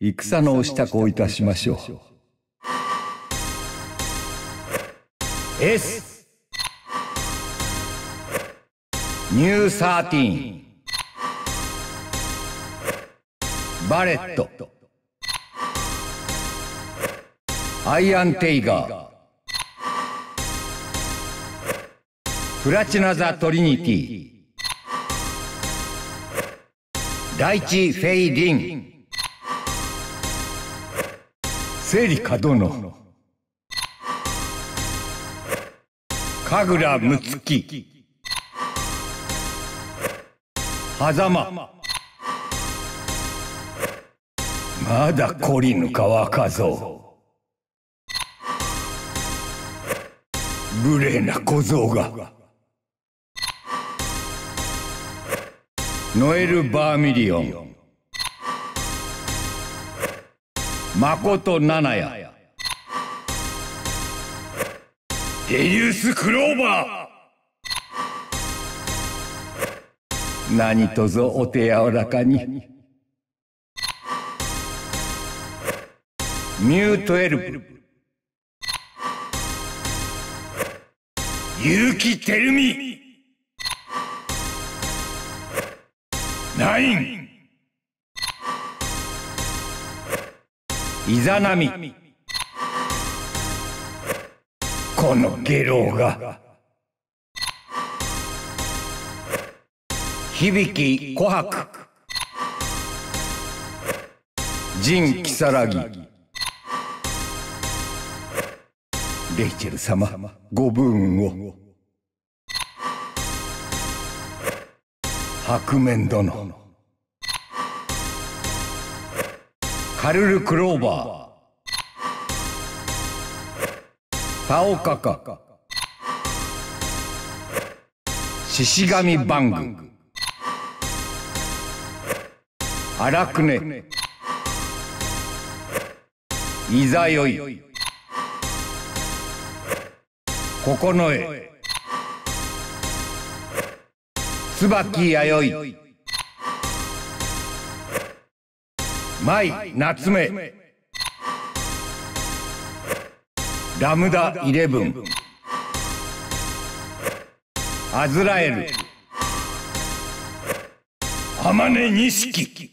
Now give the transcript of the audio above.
戦のお支度をいたしましょう。S ニュー13バレットアイアンテイガープラチナザトリニティ第一フェイリンセリカ殿神楽睦月狭間まだ懲りぬか若造無礼な小僧がノエル・バーミリオンマコト・ナナヤヘリウス・クローバー何とぞお手柔らかにミュー12結城照美9イザナミこの下郎が響琥珀陣如月レイチェル様ご武運を白面殿カルル・クローバーパオカカ獅子神バングアラクネイザヨイ九重椿弥生舞夏目ラムダ11アズラエル天音錦